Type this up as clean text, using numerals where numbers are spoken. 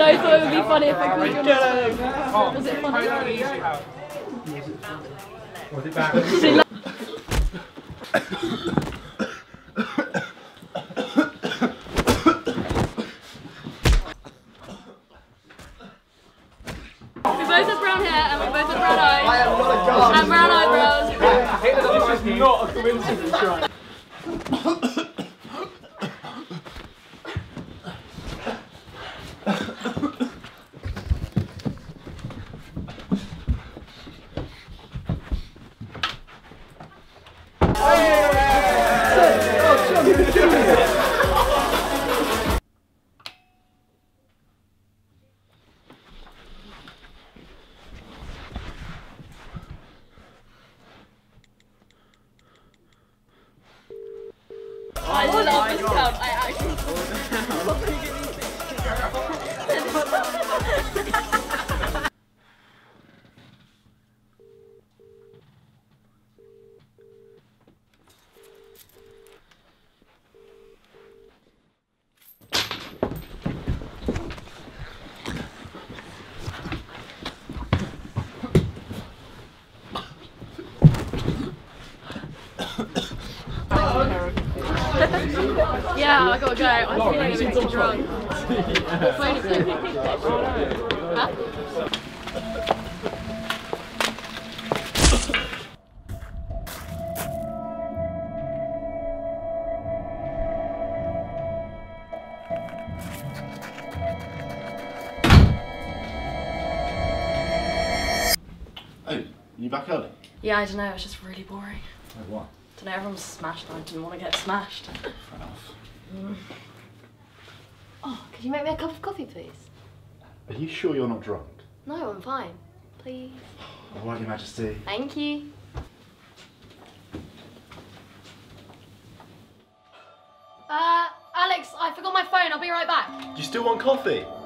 both thought it would be funny if I called you on his phone. Was it funny? Was it bad? We both have brown hair and we both have brown eyes. I am not a god. And brown eyebrows. This is not a coincidence, right? I love this sound. I actually yeah, I gotta go. I'm feeling a bit too drunk. Huh? Oh, you back early? Yeah, I don't know, it's just really boring. Oh, what? I don't know, everyone's smashed and I didn't want to get smashed. Fair enough. Oh, could you make me a cup of coffee, please? Are you sure you're not drunk? No, I'm fine. Please. All right, Your Majesty. Thank you. Alex, I forgot my phone. I'll be right back. Do you still want coffee?